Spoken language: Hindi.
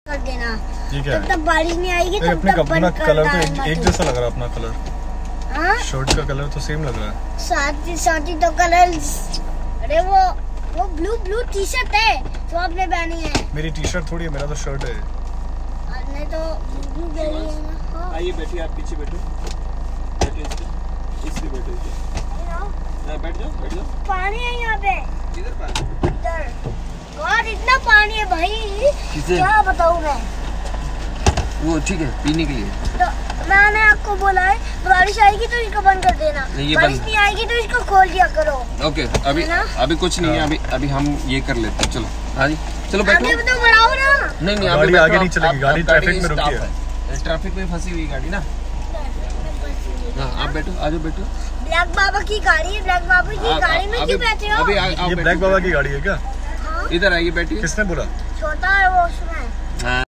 कर देना। ठीक है, तब तक बारिश नहीं आएगी तब अपने तक बंद कर कलर देना। तो एक जैसा लग रहा है अपना कलर। हाँ? शर्ट का कलर तो सेम लग रहा है। साथ ही तो कलर। अरे वो ब्लू टी शर्ट है जो आपने पहनी है। मेरी टी शर्ट थोड़ी है, मेरा तो शर्ट है। आपने तो ब्लू पहनी है ना। आइए बैठिए, आप पीछे बैठो, बैठो इससे बैठो, बैठ जाओ। पानी है यहाँ पे। किधर पानी? इधर। और इतना पानी है भाई, क्या बताऊँ मैं। वो ठीक है पीने के लिए। तो मैंने आपको बोला है बारिश आएगी तो इसको बंद कर देना, बारिश नहीं आएगी तो इसको खोल दिया करो। ओके, अभी कुछ नहीं है, अभी हम ये कर लेते हैं। चलो हाँ जी, चलो बैठो। आगे तो बढ़ाओ ना। नहीं गाड़ी आगे नहीं चलेगी, गाड़ी ट्रैफिक में रुकी है। ट्रैफिक में फंसी हुई गाड़ी ना। हाँ आप बैठो, आ जाओ बैठो। ब्लैक बाबा की गाड़ी है, ब्लैक बाबा की गाड़ी में क्यों बैठे हो? ये ब्लैक बाबा की गाड़ी है क्या? इधर आइए बैठिए। किसने बोला? छोटा है वो उसमें। हाँ